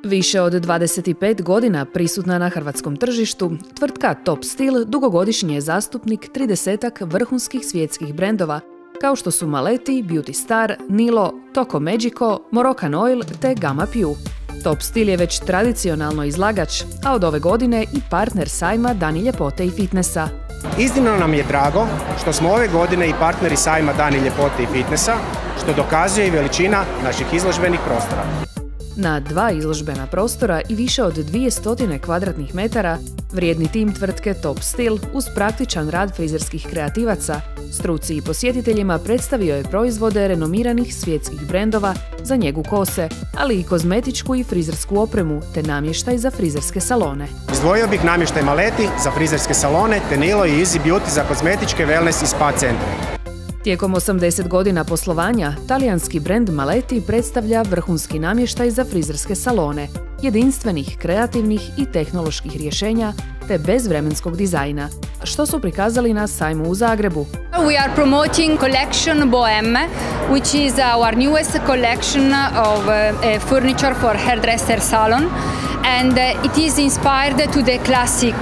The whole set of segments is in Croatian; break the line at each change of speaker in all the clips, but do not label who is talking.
Više od 25 godina prisutna na hrvatskom tržištu, tvrtka Top Stil dugogodišnji je zastupnik 30-ak vrhunskih svjetskih brendova, kao što su Maleti, Beauty Star, Nilo, Toco Magico, Moroccan Oil te Gamma Piu. Top Stil je već tradicionalno izlagač, a od ove godine i partner sajma Dani ljepote i fitnessa.
Iznimno nam je drago što smo ove godine i partneri sajma Dani ljepote i fitnessa, što dokazuje i veličina naših izložbenih prostora.
Na 2 izložbena prostora i više od 200 kvadratnih metara, vrijedni tim tvrtke Top Stil uz praktičan rad frizerskih kreativaca, struci i posjetiteljima predstavio je proizvode renomiranih svjetskih brendova za njegu kose, ali i kozmetičku i frizersku opremu te namještaj za frizerske salone.
Izdvojio bih namještaj Maleti za frizerske salone te Nilo i Easy Beauty za kozmetičke, wellness i spa centre.
Tijekom 80 godina poslovanja, talijanski brend Maleti predstavlja vrhunski namještaj za frizerske salone, jedinstvenih, kreativnih i tehnoloških rješenja te bezvremenskog dizajna, što su prikazali na sajmu u Zagrebu.
We are promoting collection Bohème, which is our newest collection of furniture for hairdresser salon, and it is inspired to the classic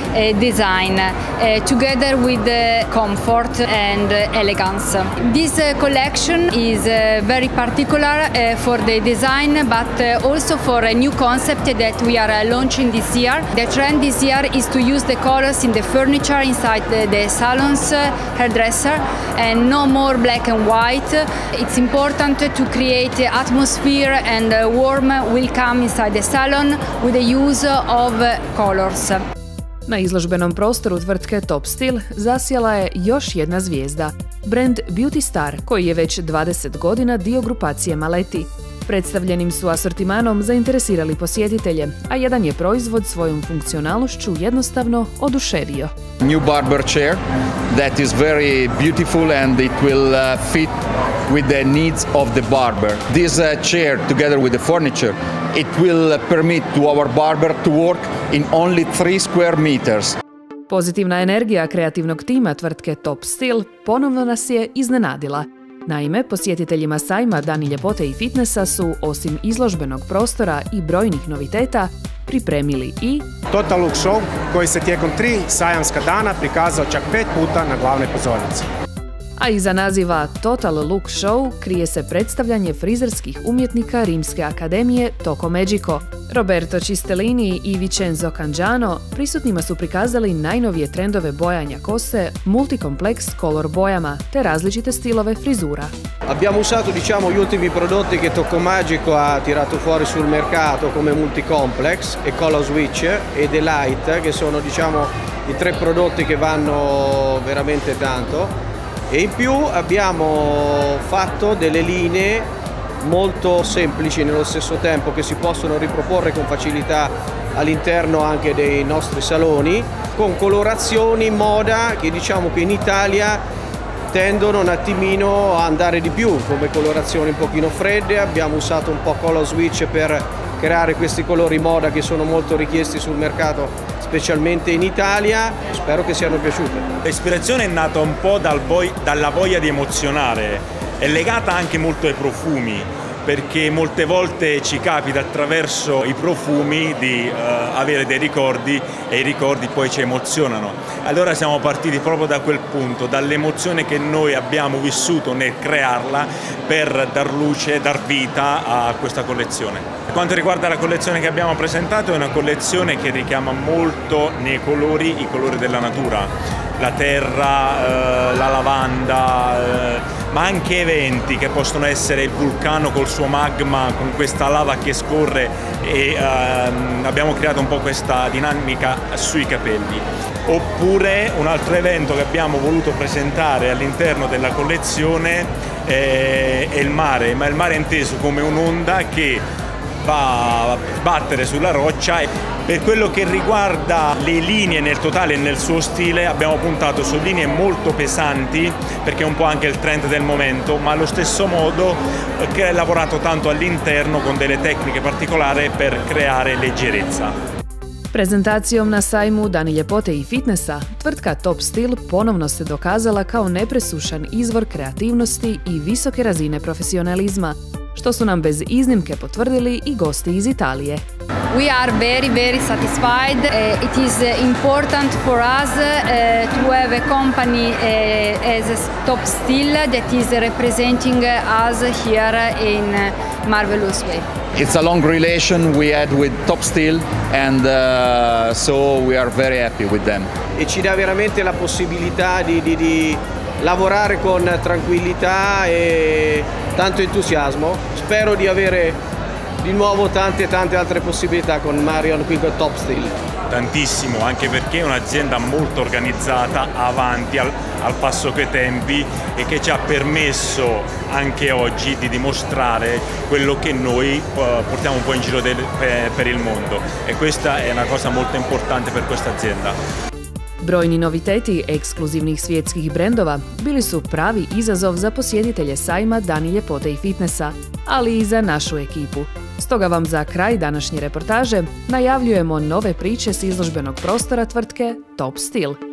design, together with comfort and elegance. This collection is very particular for the design, but also for a new concept that we are launching this year. The trend this year is to use the colors in the furniture inside the salons hairdresser, and no more black and white. It's important to create atmosphere and warm welcome inside the salon with the use of colors.
Na izložbenom prostoru tvrtke Top Stil zasjela je još jedna zvijezda, brend Beauty Star, koji je već 20 godina dio grupacije Maleti. Predstavljenim su asortimanom zainteresirali posjetitelje, a jedan je proizvod svojom funkcionalnošću jednostavno oduševio.
New barber chair that is very beautiful and it will fit with the needs of the barber. This chair together with the furniture, it will permit to our barber to work in only 3 square meters.
Pozitivna energija kreativnog tima tvrtke Top Stil ponovno nas je iznenadila. Naime, posjetiteljima sajma Dani ljepote i fitnessa su, osim izložbenog prostora i brojnih noviteta, pripremili i
Total Look Show, koji se tijekom 3 sajamska dana prikazao čak 5 puta na glavnoj pozornici.
A iza naziva Total Look Show krije se predstavljanje frizerskih umjetnika Rimske akademije Toco Magico. Roberto Cistellini i Vincenzo Cangiano prisutnima su prikazali najnovije trendove bojanja kose, multicomplex color bojama te različite stilove frizura.
Abbiamo usato gli ultimi prodotti che Toco Magico ha tirato fuori sul mercato come multicomplex e color switch e The Light, che sono i 3 prodotti che vanno veramente tanto. E in più abbiamo fatto delle linee molto semplici nello stesso tempo che si possono riproporre con facilità all'interno anche dei nostri saloni, con colorazioni moda che che in Italia tendono un attimino a andare di più, come colorazioni un pochino fredde. Abbiamo usato un po' color switch per creare questi colori moda che sono molto richiesti sul mercato, specialmente in Italia. Spero che siano piaciute.
L'ispirazione è nata un po' dalla voglia di emozionare, è legata anche molto ai profumi, perché molte volte ci capita attraverso i profumi di avere dei ricordi e i ricordi poi ci emozionano. Allora siamo partiti proprio da quel punto, dall'emozione che noi abbiamo vissuto nel crearla per dar luce, dar vita a questa collezione. Per quanto riguarda la collezione che abbiamo presentato, è una collezione che richiama molto nei colori i colori della natura, la terra, la lavanda, ma anche eventi che possono essere il vulcano col suo magma, con questa lava che scorre, e abbiamo creato un po' questa dinamica sui capelli. Oppure un altro evento che abbiamo voluto presentare all'interno della collezione è il mare, ma il mare è inteso come un'onda che va a battere sulla roccia. Per quello che riguarda le linee nel totale e nel suo stile, abbiamo puntato su linee molto pesanti, perché è un po' anche il trend del momento, ma allo stesso modo che è lavorato tanto all'interno con delle tecniche particolari per creare leggerezza.
Prezentacijom na sajmu Dani ljepote i fitnessa, tvrtka Top Stil ponovno se dokazala kao nepresušan izvor kreativnosti i visoke razine profesionalizma, što su nam bez iznimke potvrdili i gosti iz Italije.
We are very satisfied. It is important for us to have a company as Top Steel that is representing us here in marvelous way.
It's a long relation we had with Top Steel and so we are very happy with them.
E ci dà veramente la possibilità di lavorare con tranquillità e tanto entusiasmo. Spero di avere di nuovo tante altre possibilità con Marion qui con Top Steel.
Tantissimo, anche perché è un'azienda molto organizzata, avanti, al passo coi tempi e che ci ha permesso anche oggi di dimostrare quello che noi portiamo un po' in giro per il mondo e questa è una cosa molto importante per questa azienda.
Brojni noviteti ekskluzivnih svjetskih brendova bili su pravi izazov za posjetitelje sajma Dani ljepote i fitnessa, ali i za našu ekipu. Stoga vam za kraj današnje reportaže najavljujemo nove priče s izložbenog prostora tvrtke Top Steel.